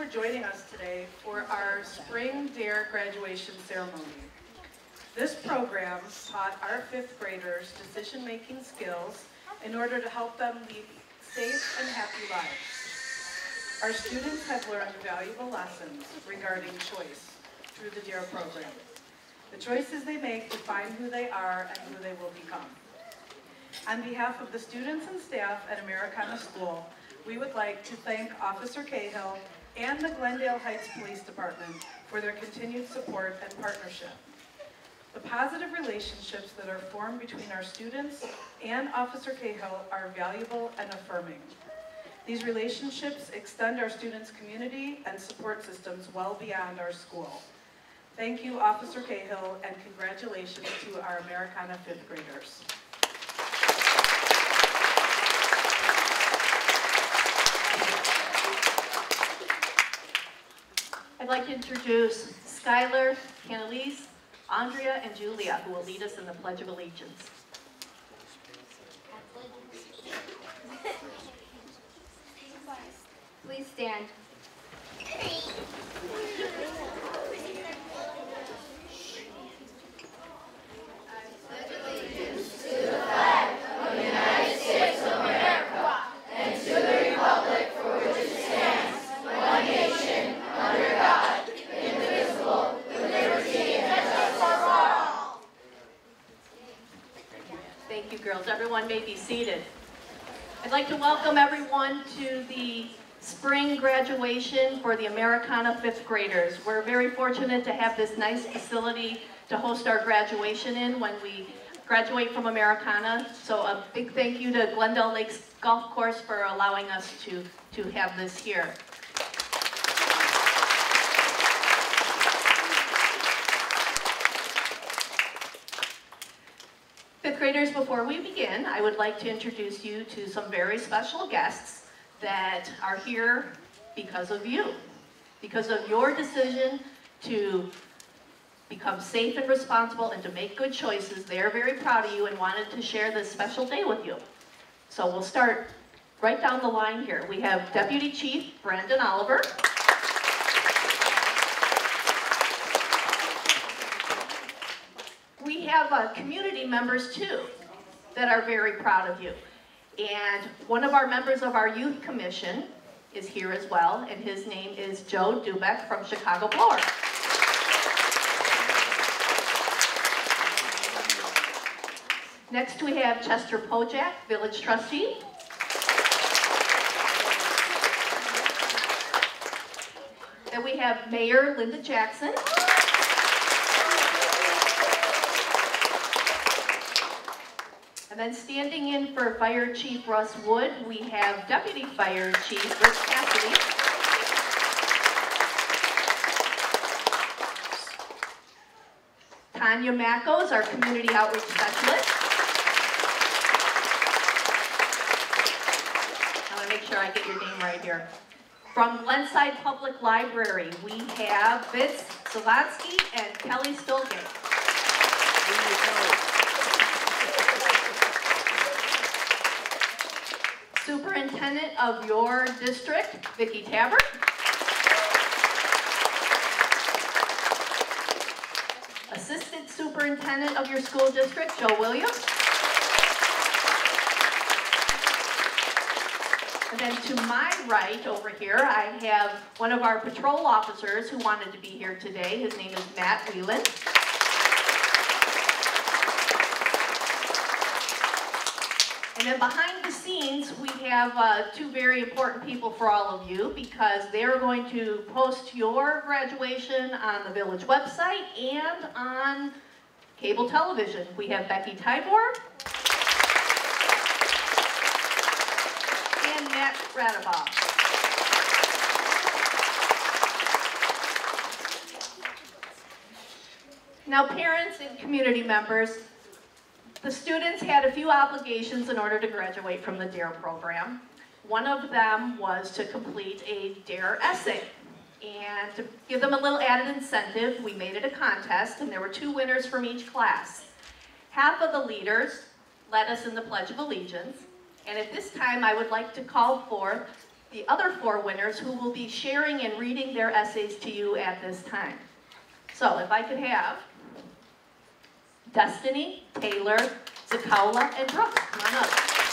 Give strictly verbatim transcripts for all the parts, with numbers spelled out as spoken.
for joining us today for our Spring Dare graduation ceremony. This program taught our fifth graders decision-making skills in order to help them lead safe and happy lives. Our students have learned valuable lessons regarding choice through the Dare program. The choices they make define who they are and who they will become. On behalf of the students and staff at Americana School, we would like to thank Officer Cahill and the Glendale Heights Police Department for their continued support and partnership. The positive relationships that are formed between our students and Officer Cahill are valuable and affirming. These relationships extend our students' community and support systems well beyond our school. Thank you, Officer Cahill, and congratulations to our Americana fifth graders. I'd like to introduce Skylar, Canalise, Andrea, and Julia, who will lead us in the Pledge of Allegiance. Please stand. Thank you, girls. Everyone may be seated. I'd like to welcome everyone to the spring graduation for the Americana fifth graders. We're very fortunate to have this nice facility to host our graduation in when we graduate from Americana. So a big thank you to Glendale Lakes Golf Course for allowing us to, to have this here. Fifth graders, before we begin, I would like to introduce you to some very special guests that are here because of you, because of your decision to become safe and responsible and to make good choices. They're very proud of you and wanted to share this special day with you. So we'll start right down the line here. We have Deputy Chief Brandon Oliver. We have uh, community members too that are very proud of you. And one of our members of our youth commission is here as well, and his name is Joe Dubeck from Chicago Blower. Next we have Chester Pojak, village trustee. Then we have Mayor Linda Jackson. And then standing in for Fire Chief Russ Wood, we have Deputy Fire Chief Rick Cassidy. Tanya Macko is our Community Outreach Specialist. I want to make sure I get your name right here. From Glenside Public Library, we have Vince Zelansky and Kelly Stolke. Superintendent of your district, Vicki Tabbert. Assistant Superintendent of your school district, Joe Williams. And then to my right over here, I have one of our patrol officers who wanted to be here today. His name is Matt Whelan. And then behind the scenes, we have uh, two very important people for all of you because they're going to post your graduation on the village website and on cable television. We have Becky Tybor and Matt Radabaugh. Now, parents and community members, the students had a few obligations in order to graduate from the DARE program. One of them was to complete a DARE essay. And to give them a little added incentive, we made it a contest, and there were two winners from each class. Half of the leaders led us in the Pledge of Allegiance, and at this time I would like to call forth the other four winners who will be sharing and reading their essays to you at this time. So if I could have Destiny, Taylor, Zakaula, and Brooks, come on up.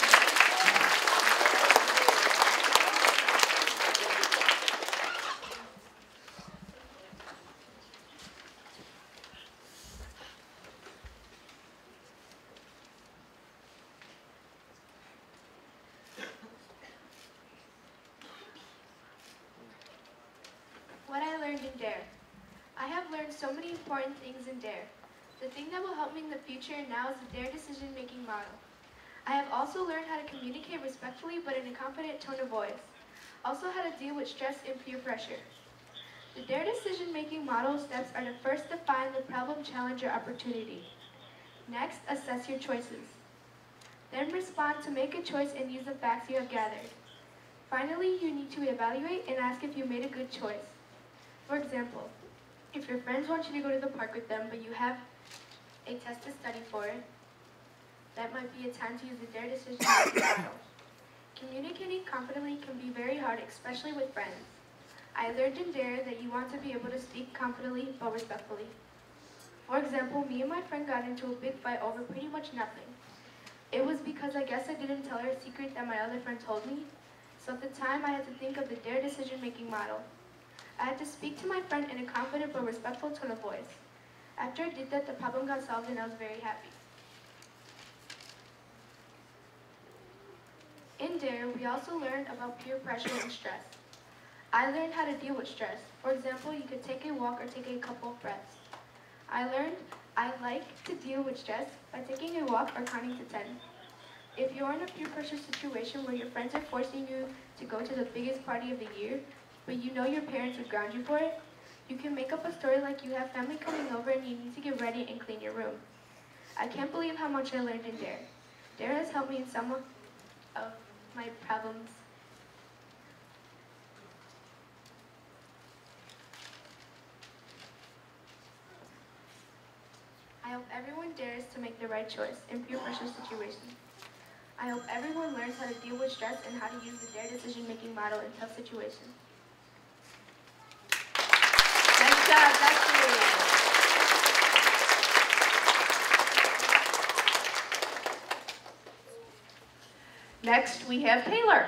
What I learned in DARE. I have learned so many important things in DARE. The thing that will help me in the future and now is the DARE decision-making model. I have also learned how to communicate respectfully but in a confident tone of voice. Also how to deal with stress and peer pressure. The DARE decision-making model steps are to first define the problem, challenge, or opportunity. Next, assess your choices. Then respond to make a choice and use the facts you have gathered. Finally, you need to evaluate and ask if you made a good choice. For example, if your friends want you to go to the park with them, but you have a test to study for, that might be a time to use the DARE decision-making model. Communicating confidently can be very hard, especially with friends. I learned in DARE that you want to be able to speak confidently but respectfully. For example, me and my friend got into a big fight over pretty much nothing. It was because I guess I didn't tell her a secret that my other friend told me, so at the time I had to think of the DARE decision-making model. I had to speak to my friend in a confident but respectful tone of voice. After I did that, the problem got solved and I was very happy. In DARE, we also learned about peer pressure and stress. I learned how to deal with stress. For example, you could take a walk or take a couple of breaths. I learned I like to deal with stress by taking a walk or counting to ten. If you're in a peer pressure situation where your friends are forcing you to go to the biggest party of the year, but you know your parents would ground you for it, you can make up a story like you have family coming over and you need to get ready and clean your room. I can't believe how much I learned in DARE. DARE has helped me in some of my problems. I hope everyone dares to make the right choice in peer pressure situations. I hope everyone learns how to deal with stress and how to use the DARE decision-making model in tough situations. Nice job, Destiny. Next, we have Taylor.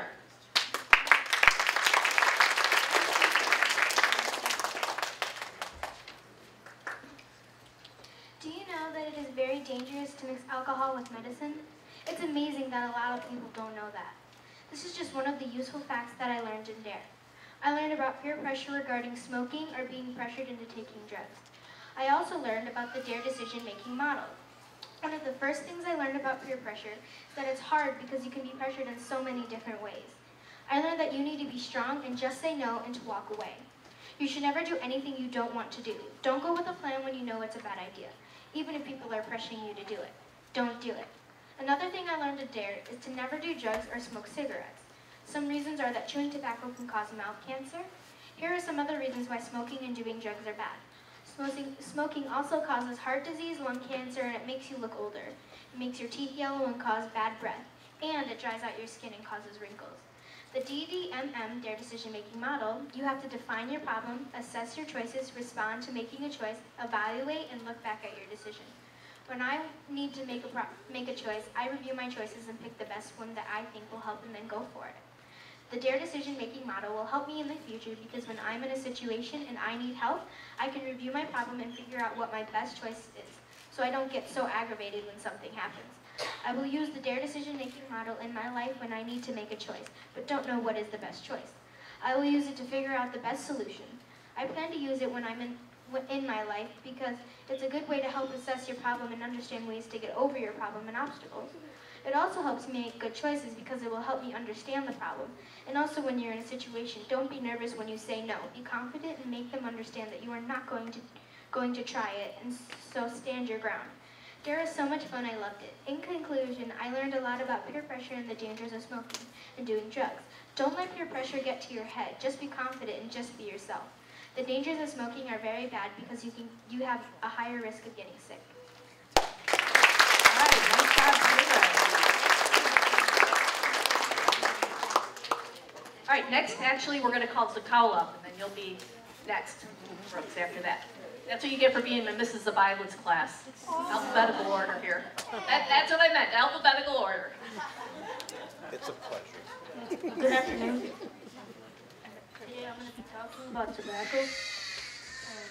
Do you know that it is very dangerous to mix alcohol with medicine? It's amazing that a lot of people don't know that. This is just one of the useful facts that I learned in DARE. I learned about peer pressure regarding smoking or being pressured into taking drugs. I also learned about the DARE decision-making model. One of the first things I learned about peer pressure is that it's hard because you can be pressured in so many different ways. I learned that you need to be strong and just say no and to walk away. You should never do anything you don't want to do. Don't go with a plan when you know it's a bad idea, even if people are pressuring you to do it. Don't do it. Another thing I learned at DARE is to never do drugs or smoke cigarettes. Some reasons are that chewing tobacco can cause mouth cancer. Here are some other reasons why smoking and doing drugs are bad. Smoking, smoking also causes heart disease, lung cancer, and it makes you look older. It makes your teeth yellow and cause bad breath. And it dries out your skin and causes wrinkles. The D D M M, DARE decision-making model, you have to define your problem, assess your choices, respond to making a choice, evaluate, and look back at your decision. When I need to make a, pro make a choice, I review my choices and pick the best one that I think will help and then go for it. The DARE decision-making model will help me in the future because when I'm in a situation and I need help, I can review my problem and figure out what my best choice is, so I don't get so aggravated when something happens. I will use the DARE decision-making model in my life when I need to make a choice, but don't know what is the best choice. I will use it to figure out the best solution. I plan to use it when I'm in, in my life because it's a good way to help assess your problem and understand ways to get over your problem and obstacles. It also helps me make good choices because it will help me understand the problem. And also when you're in a situation, don't be nervous when you say no. Be confident and make them understand that you are not going to, going to try it, and so stand your ground. DARE is so much fun, I loved it. In conclusion, I learned a lot about peer pressure and the dangers of smoking and doing drugs. Don't let peer pressure get to your head. Just be confident and just be yourself. The dangers of smoking are very bad because you, can, you have a higher risk of getting sick. All right, nice job, Taylor. All right, next, actually, we're gonna call Zakal up, and then you'll be next, Brooks, after that. That's what you get for being in Missus Zabila's class. Alphabetical order here. That, that's what I meant, alphabetical order. It's a pleasure. Good afternoon. Today I'm going to be talking about tobacco. Um,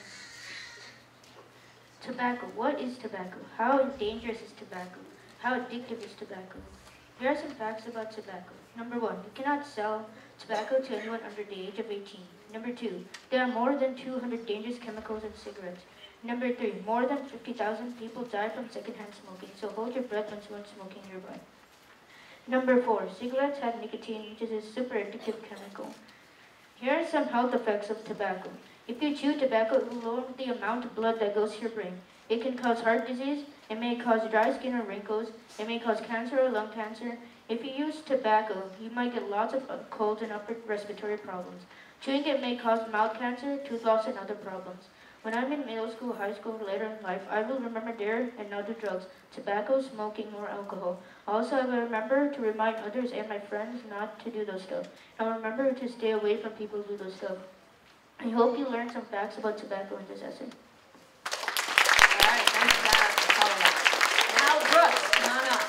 tobacco. What is tobacco? How dangerous is tobacco? How addictive is tobacco? Here are some facts about tobacco. Number one, you cannot sell tobacco to anyone under the age of eighteen. Number two, there are more than two hundred dangerous chemicals in cigarettes. Number three, more than fifty thousand people die from secondhand smoking, so hold your breath when someone's smoking nearby. Number four, cigarettes have nicotine, which is a super addictive chemical. Here are some health effects of tobacco. If you chew tobacco, it will lower the amount of blood that goes to your brain. It can cause heart disease, it may cause dry skin or wrinkles, it may cause cancer or lung cancer. If you use tobacco, you might get lots of colds and upper respiratory problems. Chewing it may cause mouth cancer, tooth loss, and other problems. When I'm in middle school, high school, later in life, I will remember dare and not do drugs, tobacco, smoking, or alcohol. Also, I will remember to remind others and my friends not to do those stuff. And I'll remember to stay away from people who do those stuff. I hope you learned some facts about tobacco in this essay. All right, thanks, Dad. Now, Brooks, come on up.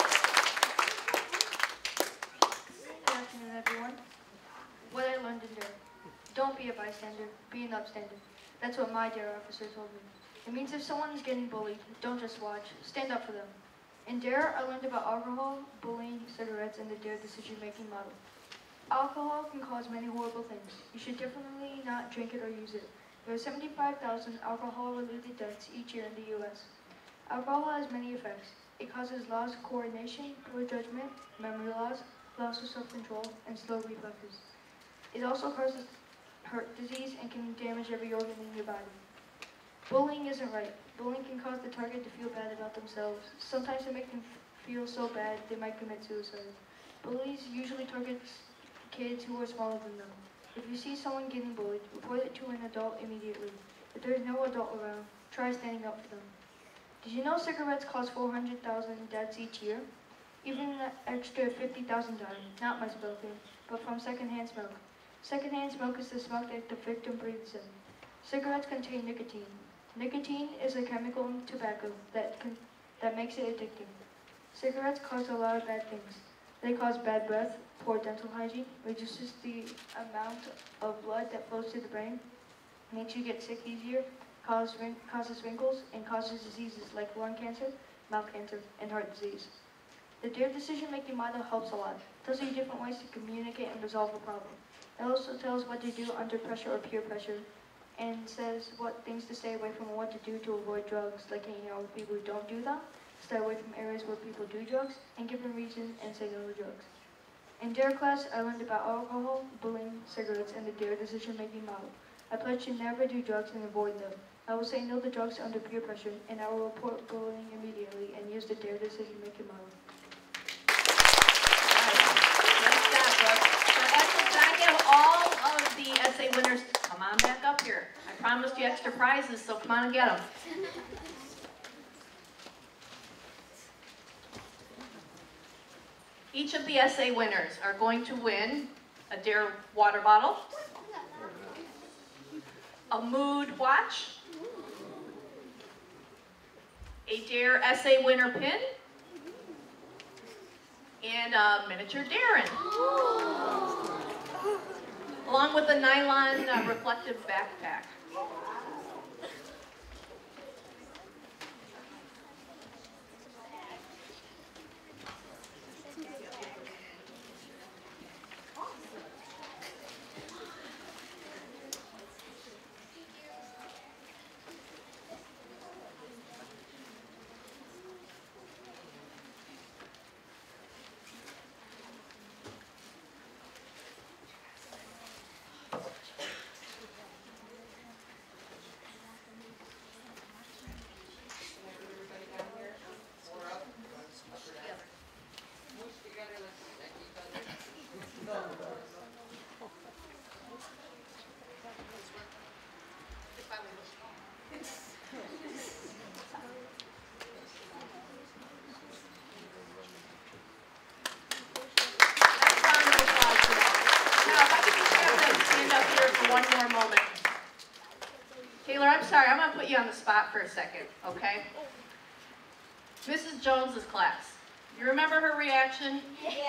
Good afternoon, everyone. What I learned in dare. Don't be a bystander, be an upstander. That's what my dare officer told me. It means if someone is getting bullied, don't just watch, stand up for them. In dare, I learned about alcohol, bullying, cigarettes, and the dare decision-making model. Alcohol can cause many horrible things. You should definitely not drink it or use it. There are seventy-five thousand alcohol-related deaths each year in the U S Alcohol has many effects. It causes loss of coordination, poor judgment, memory loss, loss of self-control, and slow reflexes. It also causes heart disease and can damage every organ in your body. Bullying isn't right. Bullying can cause the target to feel bad about themselves. Sometimes it makes them feel so bad they might commit suicide. Bullies usually target kids who are smaller than them. If you see someone getting bullied, report it to an adult immediately. If there is no adult around, try standing up for them. Did you know cigarettes cause four hundred thousand deaths each year? Even an extra fifty thousand die, not by smoking, but from secondhand smoke. Secondhand smoke is the smoke that the victim breathes in. Cigarettes contain nicotine. Nicotine is a chemical in tobacco that, can, that makes it addictive. Cigarettes cause a lot of bad things. They cause bad breath, poor dental hygiene, reduces the amount of blood that flows to the brain, makes you get sick easier, cause, causes wrinkles, and causes diseases like lung cancer, mouth cancer, and heart disease. The DARE decision-making model helps a lot. It tells you different ways to communicate and resolve a problem. It also tells what to do under pressure or peer pressure, and says what things to stay away from and what to do to avoid drugs, like hanging out with people who don't do that, stay away from areas where people do drugs, and give them reason and say no to drugs. In DARE class, I learned about alcohol, bullying, cigarettes, and the DARE decision-making model. I pledged to never do drugs and avoid them. I will say no to drugs under peer pressure, and I will report bullying immediately and use the DARE decision-making model. Nice job, Brooks. So actually, can I give all of the essay winners, come on back up here. I promised you extra prizes, so come on and get them. Each of the essay winners are going to win a DARE water bottle, a mood watch, a DARE essay winner pin, and a miniature Darren, along with a nylon uh, reflective backpack. gentlemen. Taylor, I'm sorry, I'm gonna put you on the spot for a second, okay? Missus Jones's class. You remember her reaction?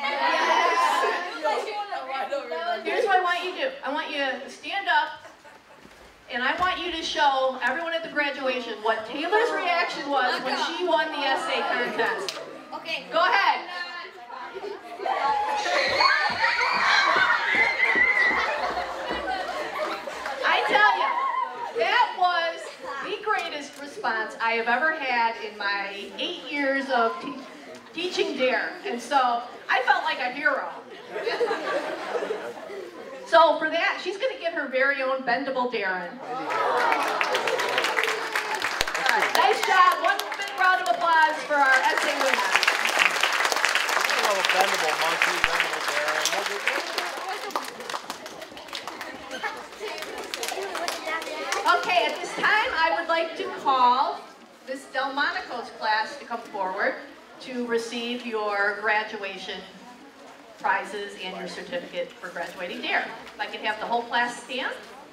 Here's what I want you to do. I want you to stand up, and I want you to show everyone at the graduation what Taylor's reaction was when she won the essay contest. Okay. Go ahead. I tell you, that was the greatest response I have ever had in my eight years of te teaching DARE. And so I felt like a hero. So for that, she's going to get her very own bendable Darren. All right, nice job. One big round of applause for our essay winner. I love a bendable monkey, bendable bear. Okay, at this time, I would like to call Miss Delmonico's class to come forward to receive your graduation prizes and your certificate for graduating DARE. If I could have the whole class stand.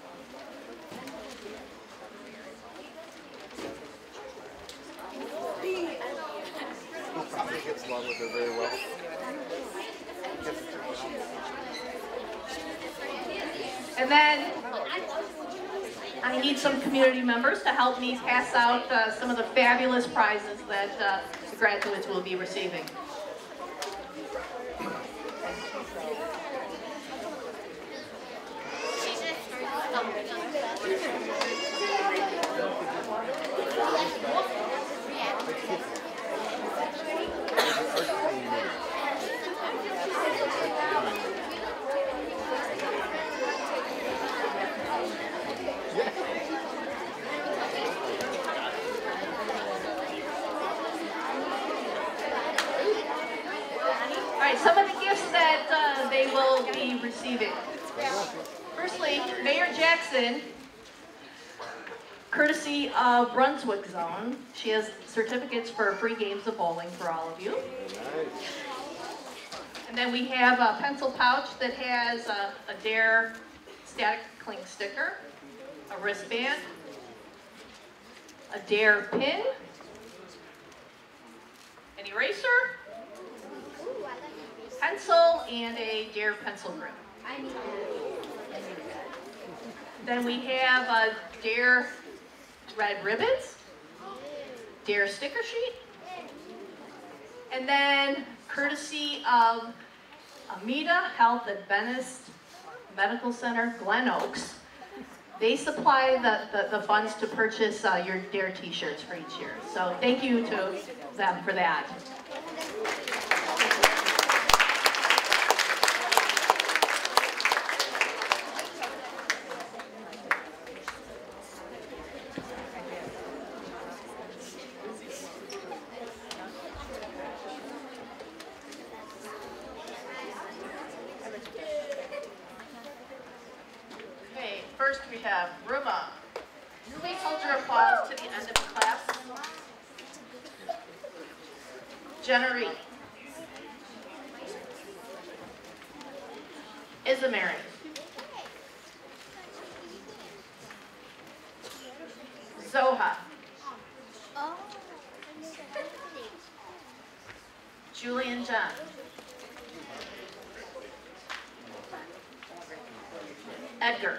He probably gets along with her very well. And then I need some community members to help me pass out uh, some of the fabulous prizes that uh, the graduates will be receiving. All right, some of the gifts that uh, they will be receiving. Firstly, Mayor Jackson, courtesy of Brunswick Zone, she has certificates for free games of bowling for all of you. And then we have a pencil pouch that has a, a DARE static cling sticker, a wristband, a DARE pin, an eraser, pencil, and a DARE pencil grip. Then we have a DARE red ribbons, DARE sticker sheet, and then courtesy of Amita Health Adventist Medical Center, Glen Oaks, they supply the, the, the funds to purchase uh, your DARE t-shirts for each year. So thank you to them for that. Okay, first we have Ruma. Please hold your applause to the end of the class. Jennery. Isamary. Zoha. Julian John. Edgar.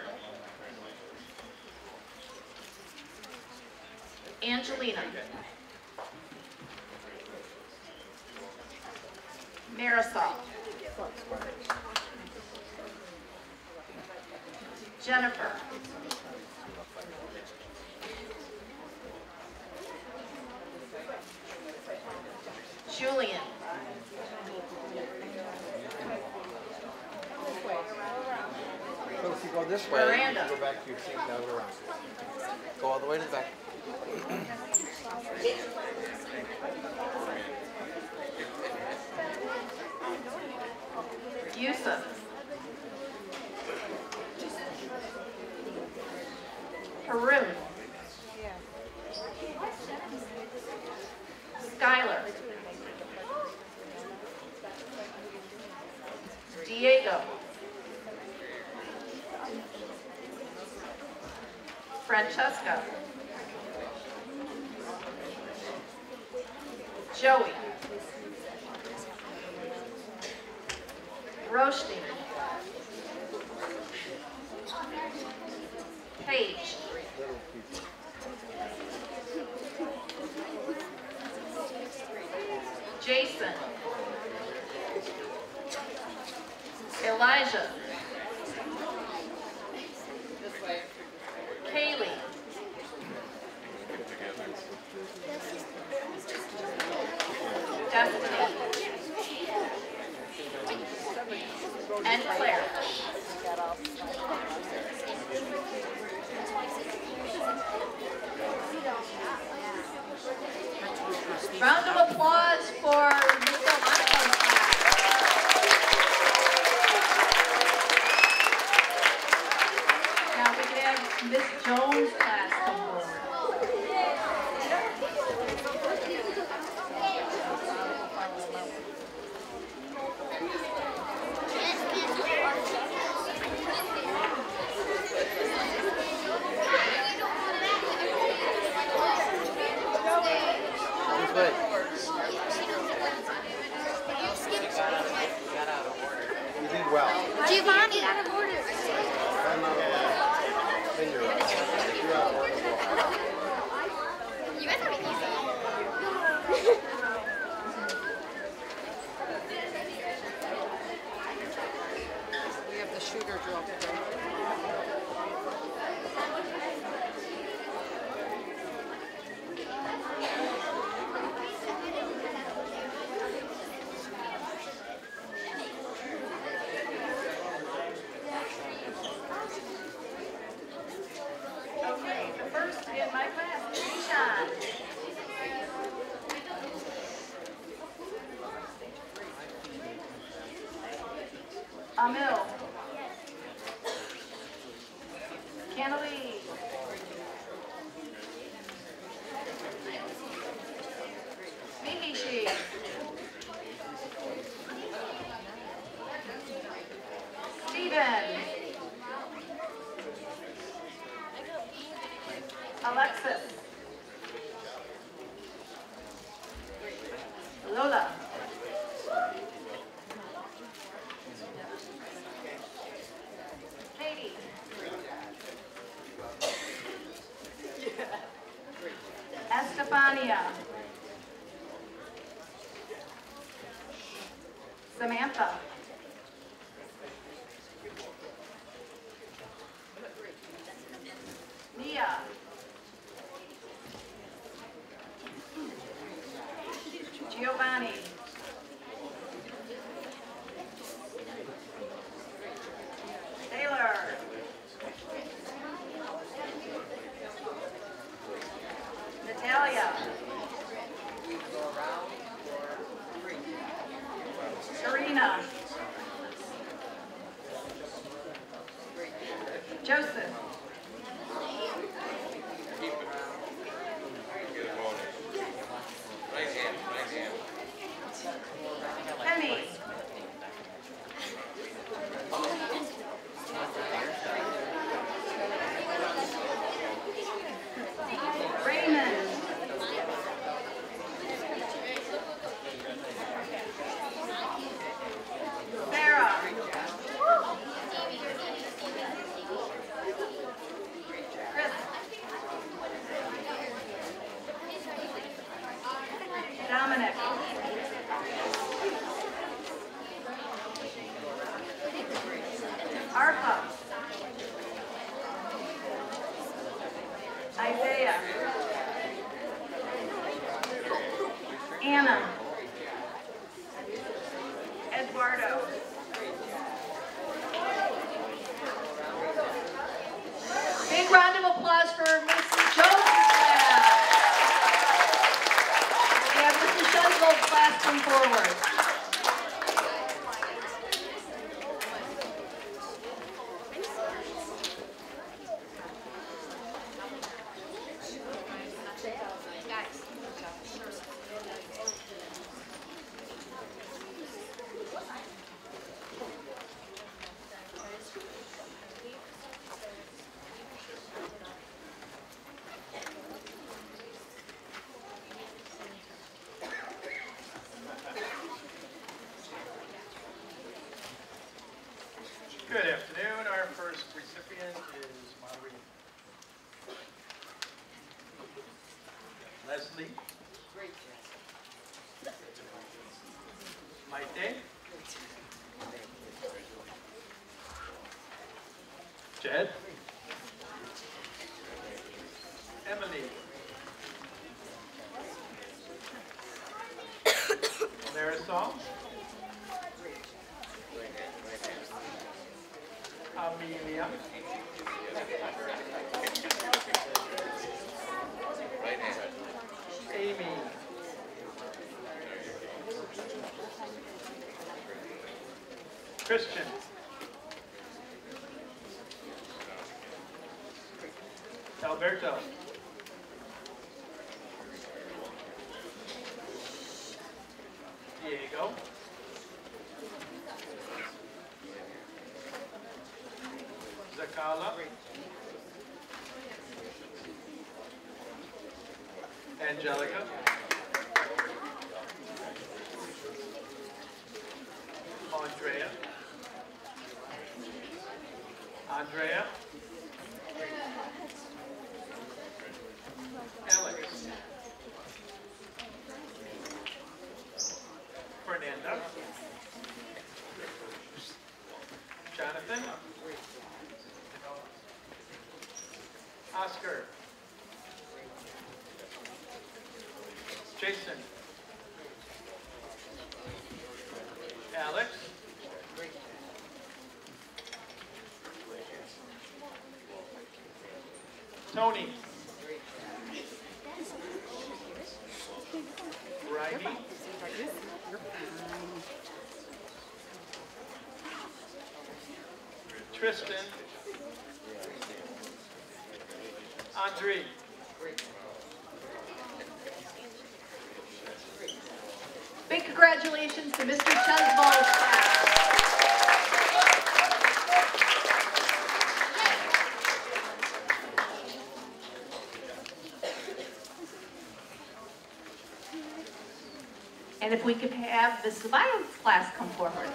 Angelina. Marisol. Jennifer. Julian. So if you go this way, Miranda. you go back to your seat, now go around. Go all the way to the back. Yusuf. Harun. Skylar. Diego. Francesca. Joey. Roshni. Paige. Jason. Elijah. Kaylee. Destiny. And Claire. Round of applause for Miss Delmonico's class. Now we can have Miss Jones' class come forward. Good. You did well. Giovanni, out of order. I'm not gonna finger it. You're out of order. You guys have it easy. We have the shooter drill today. Okay, the first in my class is Sean. Amil. Canalee. Mihishi. Steven. Alexis. Lola. Katie. Estefania. Samantha. Mia. Giovanni. Taylor. Natalia. Serena. Joseph. Penny. Raymond. Sarah. Chris. Dominic. Arpa. Isaiah. Anna. Eduardo. Big round of applause for Missus Jones' class. We have Missus Shunvold's class come forward. Leslie. Maite. Jed. Emily. Marisol. Amelia. Amy. Christian. Alberto. Diego. Zakala. Angelica. Andrea. Andrea. Alex. Fernanda. Jonathan. Oscar. Jason. Alex. Tony. Riley. Tristan. Andre. Big congratulations to Mister Chesvold. And if we could have the science class come forward.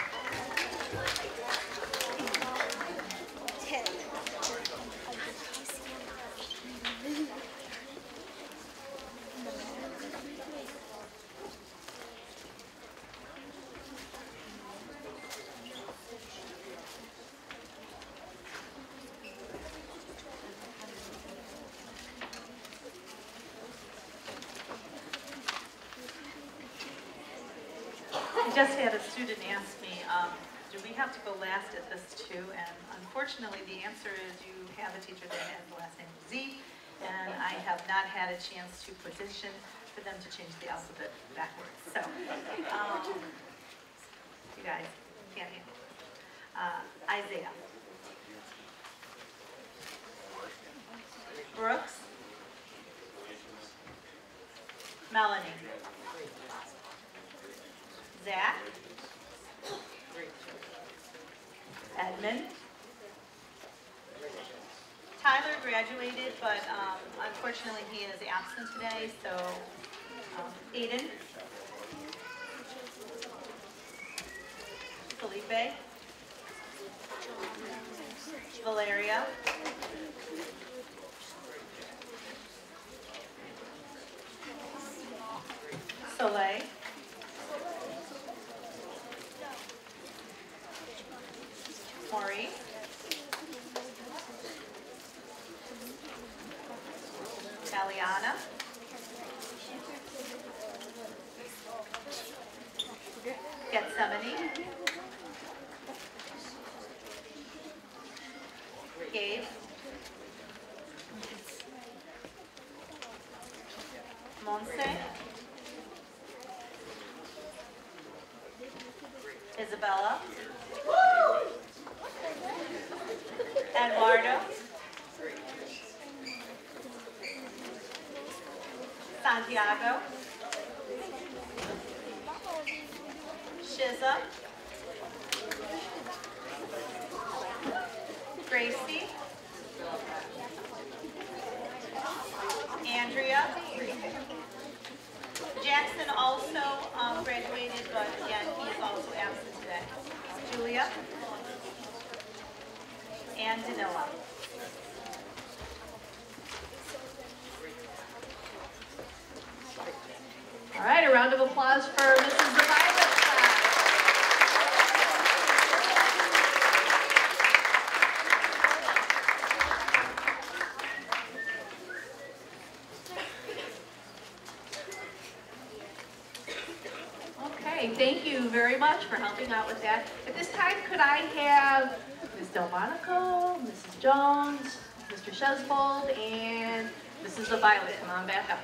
I just had a student ask me, um, do we have to go last at this too? And unfortunately, the answer is you have a teacher that has the last name Z, and I have not had a chance to petition for them to change the alphabet backwards. So, um, you guys can't handle it. Uh, Isaiah. Brooks. Melanie. Zach. Edmund. Tyler graduated, but um, unfortunately he is absent today, so um, Aiden. Felipe. Valeria. Soleil. Maurice. Aliana. Gethsemane. Gabe. Monse. Isabella. Eduardo. Santiago. Shiza. Gracie. Andrea. Jackson also um, graduated, but again, he is also absent today. Julia. And Danila. applause for Missus Violet Scott. Okay, thank you very much for helping out with that. At this time, could I have Miz Delmonico, Missus Jones, Mister Shesbold, and Missus Violet come on back up.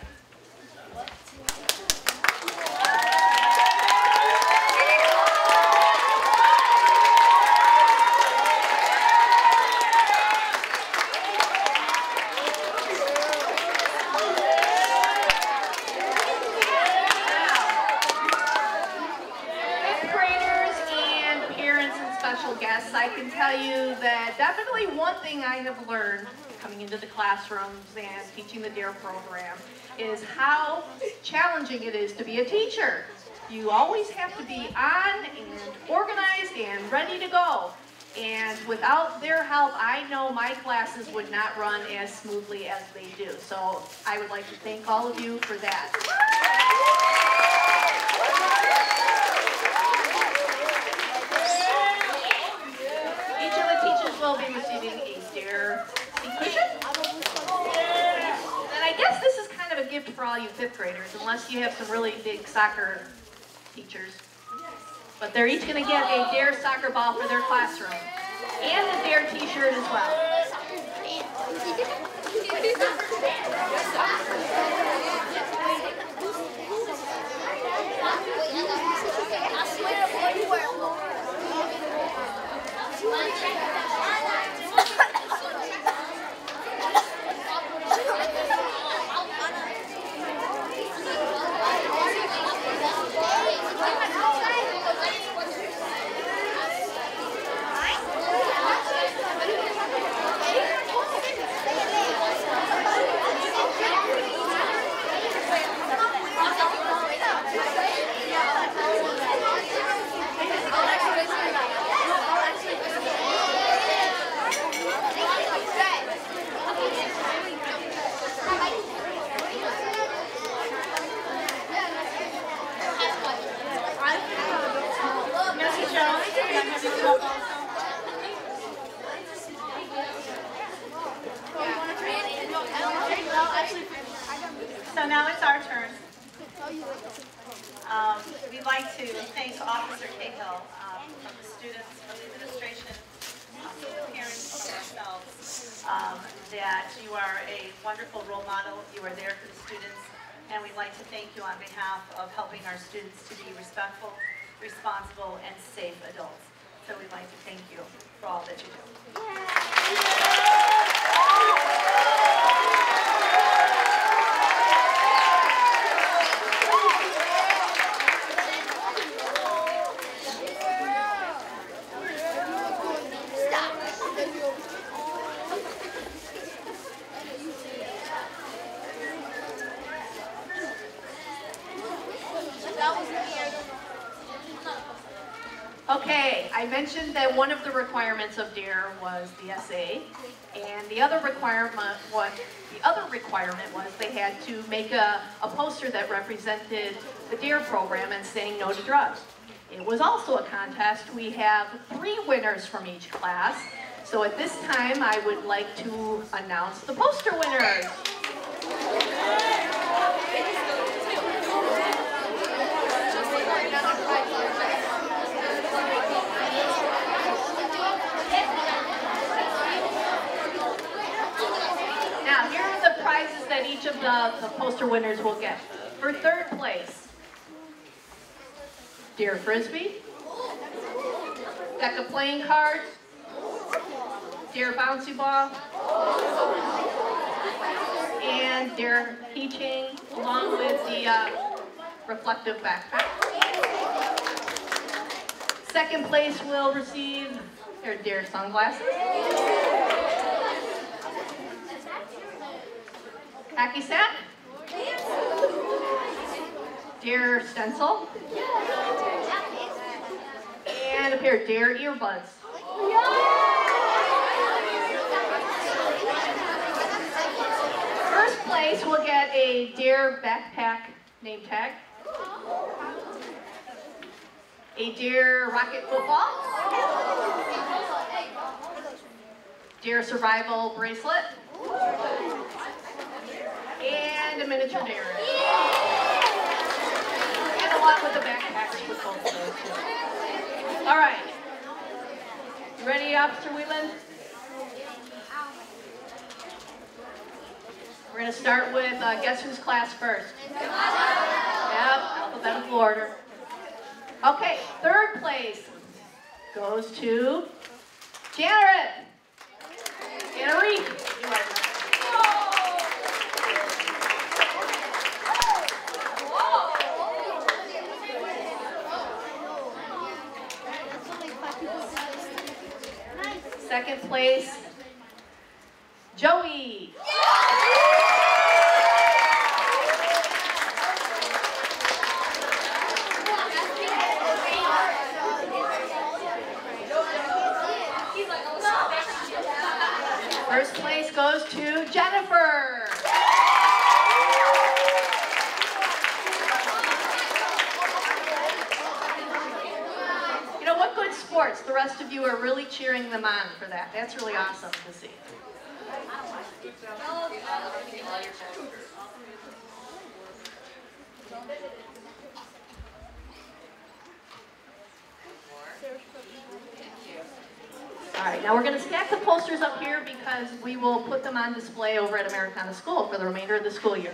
Guests, I can tell you that definitely one thing I have learned coming into the classrooms and teaching the DARE program is how challenging it is to be a teacher. You always have to be on and organized and ready to go. And without their help, I know my classes would not run as smoothly as they do. So I would like to thank all of you for that. Will be receiving a DARE cushion. And I guess this is kind of a gift for all you fifth graders, unless you have some really big soccer teachers. But they're each going to get a DARE soccer ball for their classroom. And a DARE t-shirt as well. So now it's our turn. Um, we'd like to thank Officer Cahill um, from the students, from the administration, um, from the parents, from ourselves, um, that you are a wonderful role model. You are there for the students, and we'd like to thank you on behalf of helping our students to be respectful, responsible, and safe adults. So we'd like to thank you for all that you do. Okay, I mentioned that one of the requirements of DARE was the essay, and the other requirement was the other requirement was they had to make a, a poster that represented the DARE program and saying no to drugs. It was also a contest. We have three winners from each class. So at this time, I would like to announce the poster winners. Now, here are the prizes that each of the, the poster winners will get. For third place, DARE Frisbee, deck of playing cards, DARE Bouncy Ball, and DARE keychain, along with the uh, reflective backpack. Second place will receive their DARE sunglasses, khaki sack, DARE stencil, and a pair of DARE earbuds. First place will get a DARE backpack name tag. a Dare Rocket Football, Dare Survival Bracelet, and a miniature Dare. And along with the backpacks for both of those too. All right. You ready, Officer Whelan? We're going to start with, uh, guess whose class first? Yep, alphabetical order. Okay, third place goes to Janet. Janet. Second place, Joey. First place goes to Jennifer. You know, what good sports. The rest of you are really cheering them on for that. That's really awesome to see. All right, now we're going to stack the posters up here because we will put them on display over at Americana School for the remainder of the school year.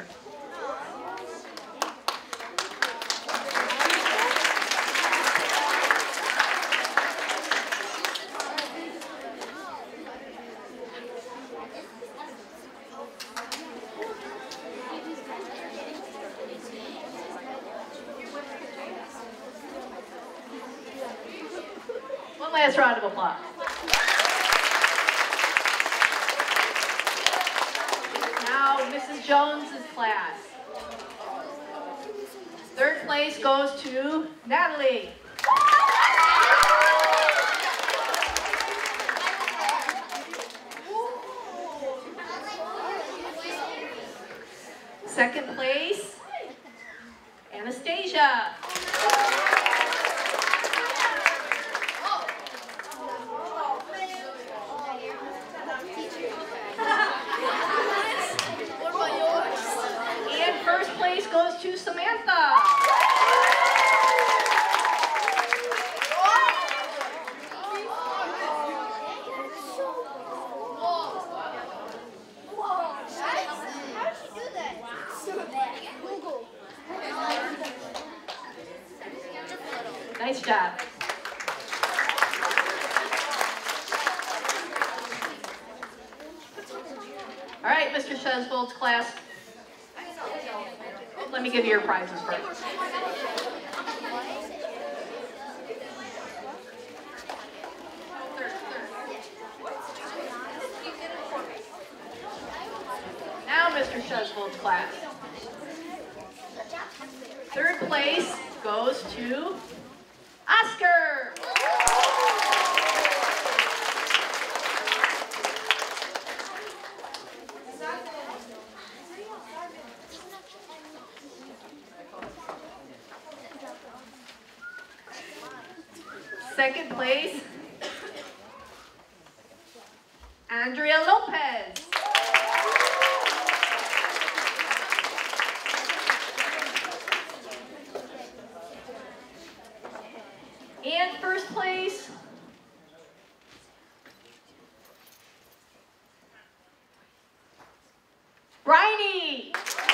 One last round of applause. Now, Missus Jones's class. Third place goes to Natalie. Second place, Anastasia. And first place goes to Samantha. Nice job. All right, Mister Shesvold's class. Let me give you your prizes first. Now, Mister Shesvold's class. Third place goes to Oscar. Second place, Andrea Lopez. And first place, Bryony.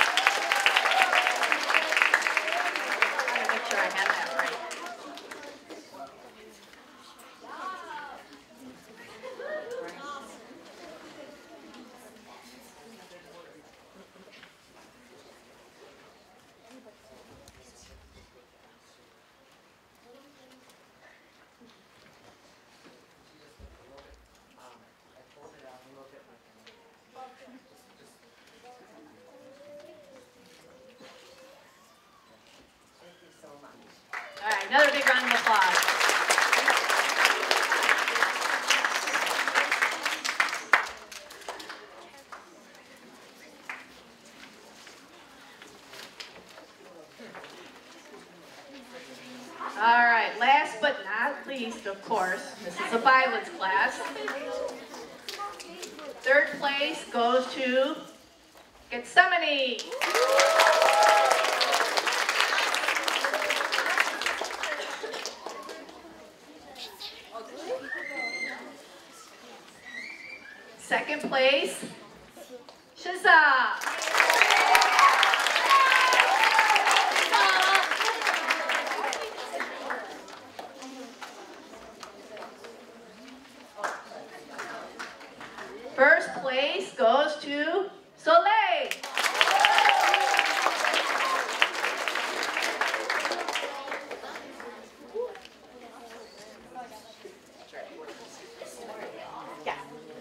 I gotta make sure I had that right. least, of course, Missus Abila's class. Third place goes to Gethsemane. Second place, Shiza. First place goes to Soleil. Yeah.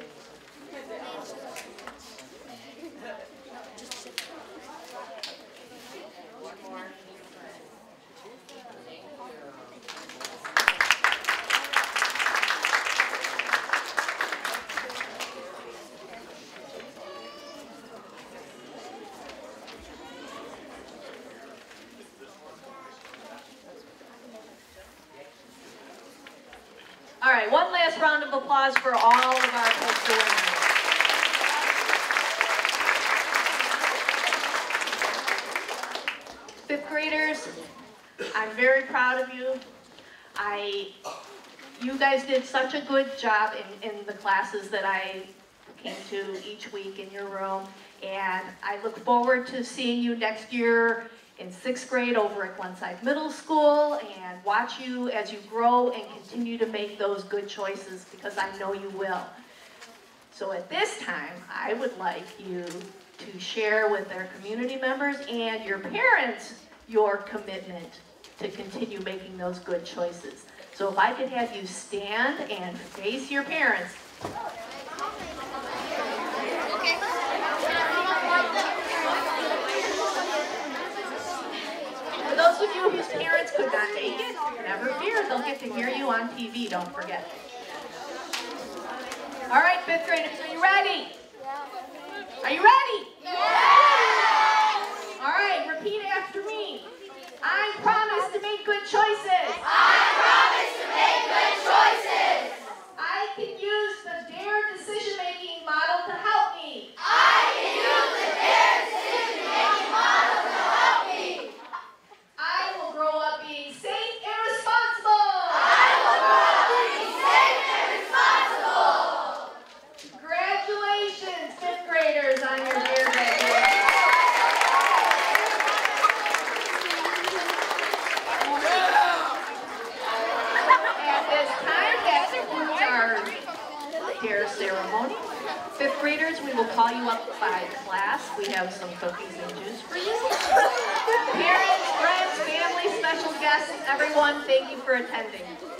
All right, one last round of applause for all of our poster winners. Fifth graders, I'm very proud of you. I, you guys did such a good job in, in the classes that I came to each week in your room, and I look forward to seeing you next year in sixth grade over at Glenside Middle School, and watch you as you grow and continue to make those good choices, because I know you will. So at this time, I would like you to share with their community members and your parents your commitment to continue making those good choices. So if I could have you stand and face your parents. For those of you whose parents could not make it, never fear, they'll get to hear you on T V, don't forget. All right, fifth graders, are you ready? Are you ready? All right, repeat after me. I promise to make good choices. I promise to make good choices. I can use the DARE decision-making model to help me. I can use the DARE decision-making model to help me. I will grow up being safe and responsible. I will grow up being safe and responsible. Congratulations, fifth graders, on your DARE graduation. At this time, that concludes our DARE ceremony. Fifth graders, we will call you up by class. We have some cookies and juice for you. Parents, friends, family, special guests, everyone, thank you for attending.